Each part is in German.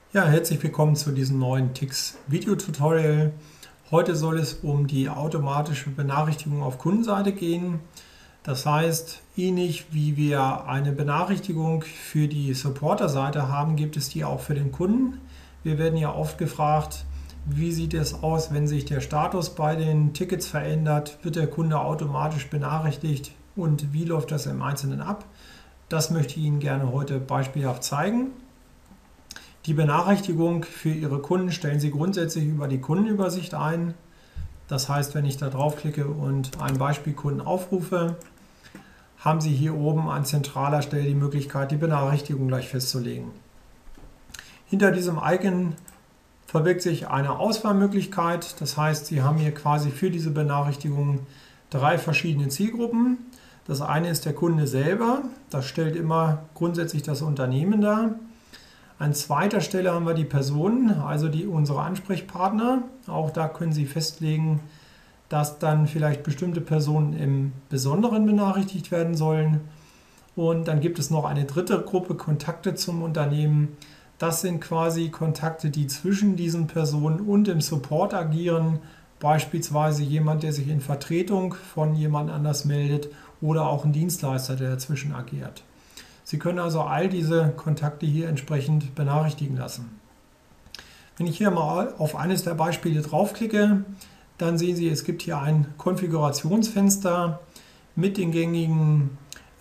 Ja, herzlich willkommen zu diesem neuen TIX-Video-Tutorial. Heute soll es um die automatische Benachrichtigung auf Kundenseite gehen. Das heißt, ähnlich wie wir eine Benachrichtigung für die Supporter-Seite haben, gibt es die auch für den Kunden. Wir werden ja oft gefragt, wie sieht es aus, wenn sich der Status bei den Tickets verändert? Wird der Kunde automatisch benachrichtigt und wie läuft das im Einzelnen ab? Das möchte ich Ihnen gerne heute beispielhaft zeigen. Die Benachrichtigung für Ihre Kunden stellen Sie grundsätzlich über die Kundenübersicht ein. Das heißt, wenn ich da draufklicke und einen Beispielkunden aufrufe, haben Sie hier oben an zentraler Stelle die Möglichkeit, die Benachrichtigung gleich festzulegen. Hinter diesem Icon verbirgt sich eine Auswahlmöglichkeit. Das heißt, Sie haben hier quasi für diese Benachrichtigung drei verschiedene Zielgruppen. Das eine ist der Kunde selber. Das stellt immer grundsätzlich das Unternehmen dar. An zweiter Stelle haben wir die Personen, also unsere Ansprechpartner. Auch da können Sie festlegen, dass dann vielleicht bestimmte Personen im Besonderen benachrichtigt werden sollen. Und dann gibt es noch eine dritte Gruppe, Kontakte zum Unternehmen. Das sind quasi Kontakte, die zwischen diesen Personen und dem Support agieren. Beispielsweise jemand, der sich in Vertretung von jemand anders meldet oder auch ein Dienstleister, der dazwischen agiert. Sie können also all diese Kontakte hier entsprechend benachrichtigen lassen. Wenn ich hier mal auf eines der Beispiele draufklicke, dann sehen Sie, es gibt hier ein Konfigurationsfenster mit den gängigen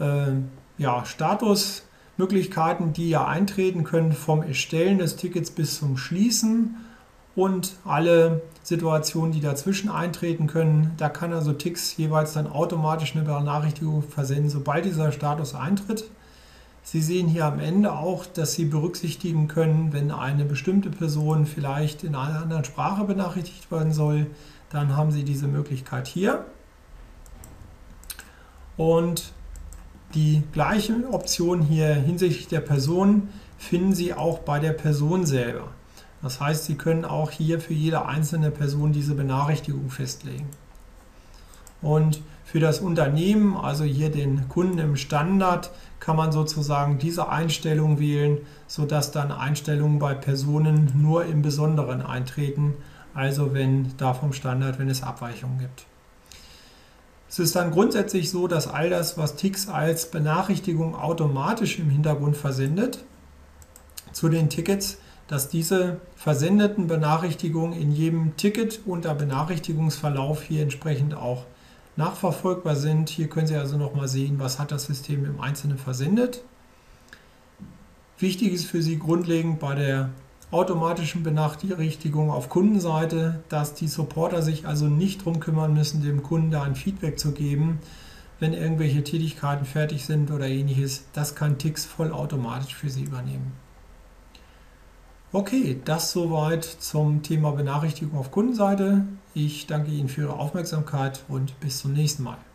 Statusmöglichkeiten, die ja eintreten können, vom Erstellen des Tickets bis zum Schließen und alle Situationen, die dazwischen eintreten können. Da kann also TIX jeweils dann automatisch eine Benachrichtigung versenden, sobald dieser Status eintritt. Sie sehen hier am Ende auch, dass Sie berücksichtigen können, wenn eine bestimmte Person vielleicht in einer anderen Sprache benachrichtigt werden soll, dann haben Sie diese Möglichkeit hier. Und die gleiche Option hier hinsichtlich der Person finden Sie auch bei der Person selber. Das heißt, Sie können auch hier für jede einzelne Person diese Benachrichtigung festlegen. Und für das Unternehmen, also hier den Kunden im Standard, kann man sozusagen diese Einstellung wählen, sodass dann Einstellungen bei Personen nur im Besonderen eintreten, also wenn es Abweichungen gibt. Es ist dann grundsätzlich so, dass all das, was TIX als Benachrichtigung automatisch im Hintergrund versendet, zu den Tickets, dass diese versendeten Benachrichtigungen in jedem Ticket unter Benachrichtigungsverlauf hier entsprechend auch nachverfolgbar sind. Hier können Sie also nochmal sehen, was hat das System im Einzelnen versendet. Wichtig ist für Sie grundlegend bei der automatischen Benachrichtigung auf Kundenseite, dass die Supporter sich also nicht darum kümmern müssen, dem Kunden da ein Feedback zu geben, wenn irgendwelche Tätigkeiten fertig sind oder ähnliches. Das kann TIX vollautomatisch für Sie übernehmen. Okay, das soweit zum Thema Benachrichtigung auf Kundenseite. Ich danke Ihnen für Ihre Aufmerksamkeit und bis zum nächsten Mal.